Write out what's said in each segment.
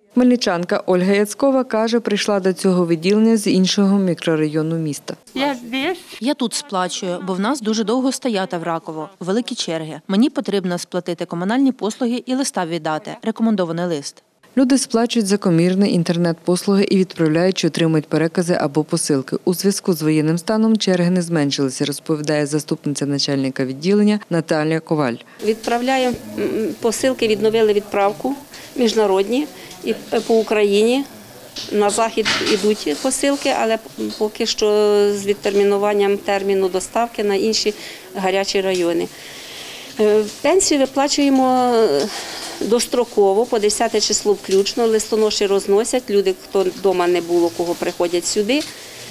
Хмельничанка Ольга Яцкова каже, прийшла до цього відділення з іншого мікрорайону міста. Я тут сплачую, бо в нас дуже довго стояти в Раково, великі черги. Мені потрібно сплатити комунальні послуги і листа віддати, рекомендований лист. Люди сплачують за комірні інтернет-послуги і відправляють чи отримують перекази або посилки. У зв'язку з воєнним станом черги не зменшилися, розповідає заступниця начальника відділення Наталія Коваль. Відправляємо посилки, відновили відправку міжнародні і по Україні. На захід йдуть посилки, але поки що з відтермінуванням терміну доставки на інші гарячі райони. Пенсію виплачуємо достроково, по 10 число включно, листоноші розносять, люди, хто вдома не було, кого приходять сюди.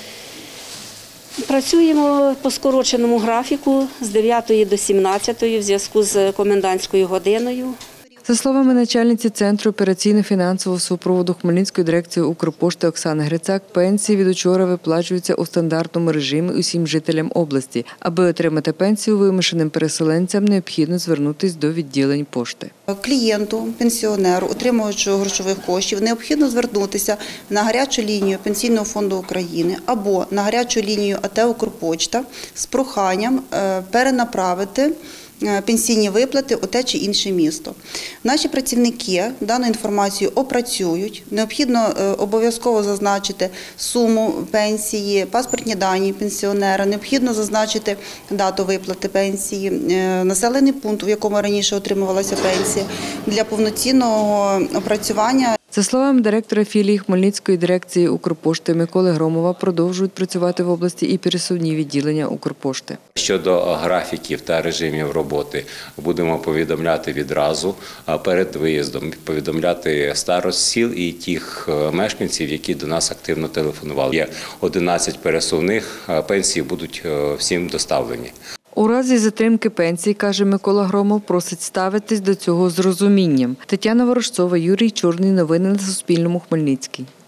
Працюємо по скороченому графіку з 9 до 17 в зв'язку з комендантською годиною. За словами начальниці Центру операційно-фінансового супроводу Хмельницької дирекції Укрпошти Оксани Грицак, пенсії від учора виплачуються у стандартному режимі усім жителям області. Аби отримати пенсію вимушеним переселенцям, необхідно звернутися до відділень пошти. Клієнту, пенсіонеру, отримувачу грошових коштів, необхідно звернутися на гарячу лінію Пенсійного фонду України або на гарячу лінію АТ «Укрпошта» з проханням перенаправити пенсійні виплати у те чи інше місто. Наші працівники дану інформацію опрацюють. Необхідно обов'язково зазначити суму пенсії, паспортні дані пенсіонера, необхідно зазначити дату виплати пенсії, населений пункт, в якому раніше отримувалася пенсія, для повноцінного опрацювання. За словами директора філії Хмельницької дирекції Укрпошти Миколи Громова, продовжують працювати в області і пересувні відділення Укрпошти. Щодо графіків та режимів роботи будемо повідомляти відразу перед виїздом, повідомляти старост сіл і тих мешканців, які до нас активно телефонували. Є 11 пересувних, пенсії будуть всім доставлені. У разі затримки пенсії, каже Микола Громов, просить ставитись до цього з розумінням. Тетяна Ворожцова, Юрій Чорний. Новини на Суспільному. Хмельницький.